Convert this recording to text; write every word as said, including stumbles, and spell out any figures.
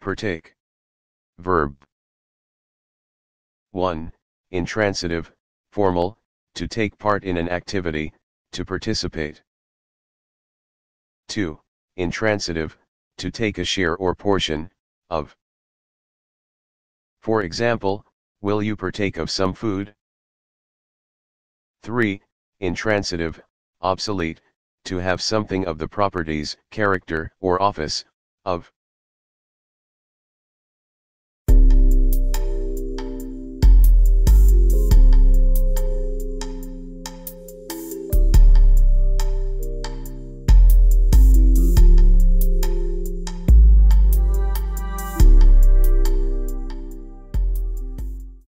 Partake. Verb. one. Intransitive, formal, to take part in an activity, to participate. two. Intransitive, to take a share or portion, of. For example, will you partake of some food? three. Intransitive, obsolete, to have something of the properties, character, or office, of.